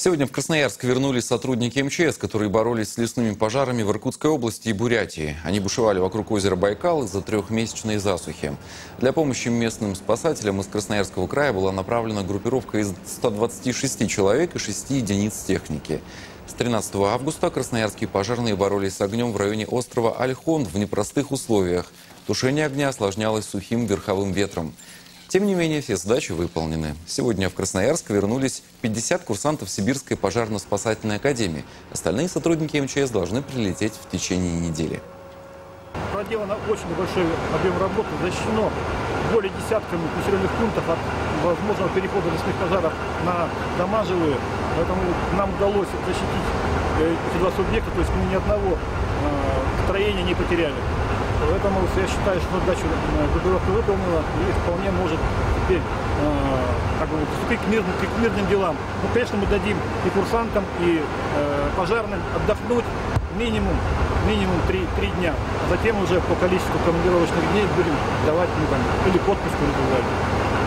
Сегодня в Красноярск вернулись сотрудники МЧС, которые боролись с лесными пожарами в Иркутской области и Бурятии. Они бушевали вокруг озера Байкал из-за трехмесячной засухи. Для помощи местным спасателям из Красноярского края была направлена группировка из 126 человек и 6 единиц техники. С 13 августа красноярские пожарные боролись с огнем в районе острова Ольхон в непростых условиях. Тушение огня осложнялось сухим верховым ветром. Тем не менее, все задачи выполнены. Сегодня в Красноярск вернулись 50 курсантов Сибирской пожарно-спасательной академии. Остальные сотрудники МЧС должны прилететь в течение недели. Проделано очень большой объем работы, защищено более десятками населенных пунктов от возможного перехода лесных пожаров на дома жилые. Поэтому нам удалось защитить эти два субъекта, то есть мы ни одного строения не потеряли. Поэтому я считаю, что задачу группировка выполнила и вполне может теперь приступить к мирным делам. Ну, конечно, мы дадим и курсантам, и пожарным отдохнуть минимум 3 дня. А затем уже по количеству командировочных дней будем давать или подпуск, или так далее.